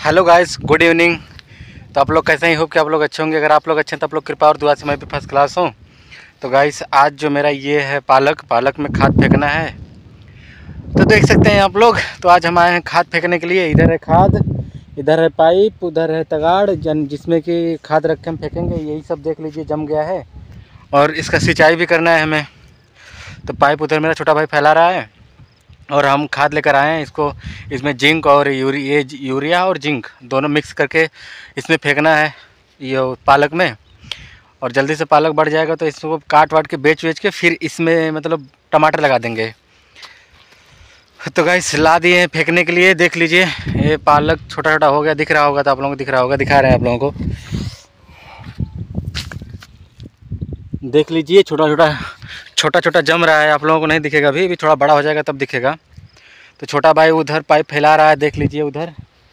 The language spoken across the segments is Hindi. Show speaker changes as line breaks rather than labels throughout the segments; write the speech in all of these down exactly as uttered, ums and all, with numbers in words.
Hello guys, good evening. तो आप लोग कैसे ही हो कि आप लोग अच्छे होंगे। अगर आप लोग अच्छे हैं तो आप लोग कृपा और दुआ से मैं भी फर्स्ट क्लास हूँ। तो गाइस आज जो मेरा ये है पालक पालक में खाद फेंकना है। तो देख सकते हैं आप लोग। तो आज हम आए हैं खाद फेंकने के लिए। इधर है खाद, इधर है पाइप, उधर है तगाड़ जन जिसमें कि खाद रख के हम फेंकेंगे। यही सब देख लीजिए जम गया है और इसका सिंचाई भी करना है हमें। तो पाइप उधर मेरा छोटा भाई फैला रहा है और हम खाद लेकर आए हैं इसको। इसमें जिंक और यूरी ये यूरिया और जिंक दोनों मिक्स करके इसमें फेंकना है ये पालक में। और जल्दी से पालक बढ़ जाएगा तो इसको काट वाट के बेच वेच के फिर इसमें मतलब टमाटर लगा देंगे। तो गाइस ला दिए हैं फेंकने के लिए। देख लीजिए ये पालक छोटा छोटा हो गया, दिख रहा होगा तो आप लोगों को दिख रहा होगा, दिखा रहे हैं आप लोगों को। देख लीजिए छोटा छोटा छोटा छोटा जम रहा है, आप लोगों को नहीं दिखेगा अभी, भी थोड़ा बड़ा हो जाएगा तब दिखेगा। तो छोटा भाई उधर पाइप फैला रहा है, देख लीजिए उधर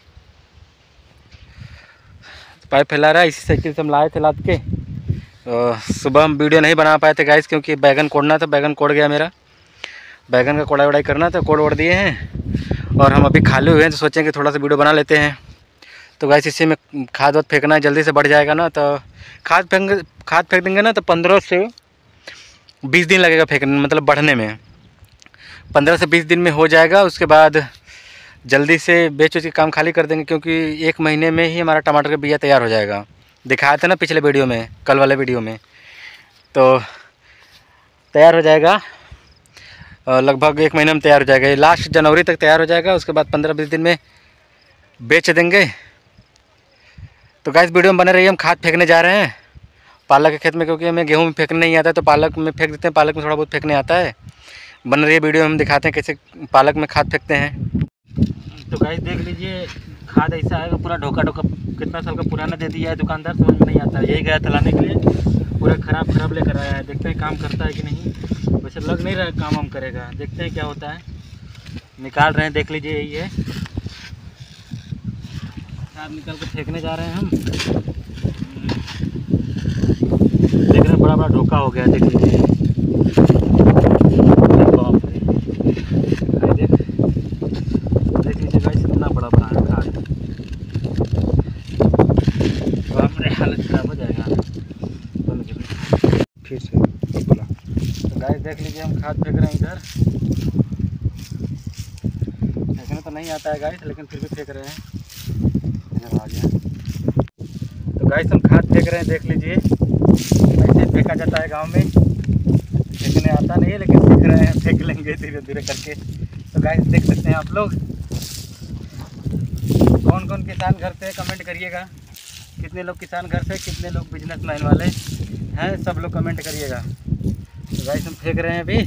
पाइप फैला रहा है। इसी साइकिल से हम लाए थे लाद के। तो सुबह हम वीडियो नहीं बना पाए थे गाइस क्योंकि बैगन कोड़ना था, बैगन कोड़ गया मेरा। बैगन का कोड़ाई वड़ाई करना था, कोड़ वोड़ दिए हैं और हम अभी खाली हुए हैं तो सोचें कि थोड़ा सा वीडियो बना लेते हैं। तो गाइस इसी में खाद वाद फेंकना है, जल्दी से बढ़ जाएगा ना। तो खाद फेंक खाद फेंक देंगे ना तो पंद्रह से बीस दिन लगेगा फेंकने, मतलब बढ़ने में पंद्रह से बीस दिन में हो जाएगा। उसके बाद जल्दी से बेच उच के काम खाली कर देंगे क्योंकि एक महीने में ही हमारा टमाटर का बिया तैयार हो जाएगा। दिखाया था ना पिछले वीडियो में, कल वाले वीडियो में। तो तैयार हो जाएगा लगभग एक महीने में तैयार हो जाएगा। लास्ट जनवरी तक तैयार हो जाएगा। उसके बाद पंद्रह बीस दिन में बेच देंगे। तो गाइस वीडियो में बने रहिए। हम खाद फेंकने जा रहे हैं पालक के खेत में क्योंकि हमें गेहूँ में फेंकने नहीं आता है तो पालक में फेंक देते हैं। पालक में थोड़ा बहुत फेंकने आता है। बन रही है वीडियो, हम दिखाते हैं कैसे पालक में खाद फेंकते हैं। तो गाइस देख लीजिए खाद ऐसा आएगा पूरा ढोका ढोका, कितना साल का पुराना दे दिया है दुकानदार, समझ में नहीं आता है। यही गया था लाने के लिए, पूरा ख़राब ख़राब लेकर आया है। देखते हैं काम करता है कि नहीं। वैसे लग नहीं रहा है काम हम करेगा, देखते हैं क्या होता है। निकाल रहे हैं, देख लीजिए यही है खाद निकाल कर फेंकने जा रहे हैं हम। देख रहे हैं बड़ा बड़ा ढोका हो गया, देख लीजिए। देख लीजिए गाइस इतना बड़ा बड़ा खाद, तो हमारे हालत ख़राब हो जाएगा फिर से बोला। तो गाइस देख लीजिए हम खाद फेंक रहे हैं इधर। फेंकने तो नहीं आता है गाइस लेकिन फिर भी फेंक रहे हैं। इधर आ गया। तो गाइस हम खाद फेंक रहे हैं, देख लीजिए ऐसे फेंका जाता है गांव में। फेंकने आता नहीं है लेकिन फेंक रहे हैं, फेंक लेंगे धीरे धीरे करके। तो गाइस देख सकते हैं आप लोग। कौन कौन किसान घर से कमेंट करिएगा, कितने लोग किसान घर से, कितने लोग बिजनेसमैन वाले हैं, सब लोग कमेंट करिएगा। तो गाइस हम फेंक रहे हैं अभी।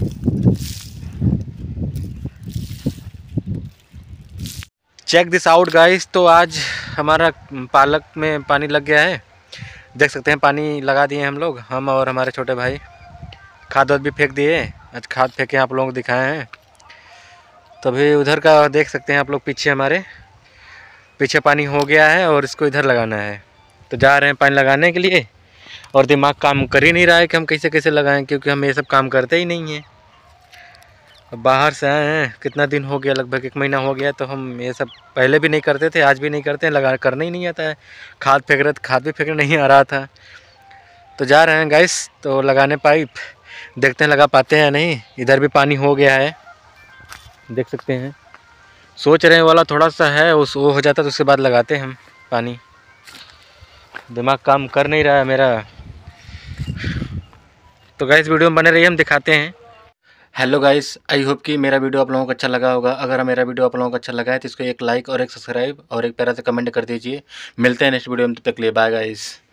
Check this out guys. तो आज हमारा पालक में पानी लग गया है, देख सकते हैं। पानी लगा दिए हम लोग, हम और हमारे छोटे भाई। खाद वाद भी फेंक दिए, आज खाद फेंके आप लोगों को दिखाए हैं। तभी उधर का देख सकते हैं आप लोग, पीछे हमारे पीछे पानी हो गया है और इसको इधर लगाना है। तो जा रहे हैं पानी लगाने के लिए और दिमाग काम कर ही नहीं रहा है कि हम कैसे कैसे लगाएं क्योंकि हम ये सब काम करते ही नहीं हैं। अब बाहर से आए हैं, कितना दिन हो गया, लगभग एक महीना हो गया। तो हम ये सब पहले भी नहीं करते थे, आज भी नहीं करते हैं, लगा करना ही नहीं आता है। खाद फेंक रहे थे, खाद भी फेंकने नहीं आ रहा था। तो जा रहे हैं गाइस तो लगाने पाइप, देखते हैं लगा पाते हैं या नहीं। इधर भी पानी हो गया है, देख सकते हैं। सोच रहे हैं वाला थोड़ा सा है, उस वो हो जाता तो उसके बाद लगाते हैं हम पानी। दिमाग काम कर नहीं रहा है मेरा। तो गाइस वीडियो में बने रहिए, हम दिखाते हैं। हेलो गाइस, आई होप कि मेरा वीडियो आप लोगों को अच्छा लगा होगा। अगर मेरा वीडियो आप लोगों को अच्छा लगा है तो इसको एक लाइक और एक सब्सक्राइब और एक प्यारा से कमेंट कर दीजिए। मिलते हैं नेक्स्ट वीडियो में, तब तक के लिए बाय गाइस।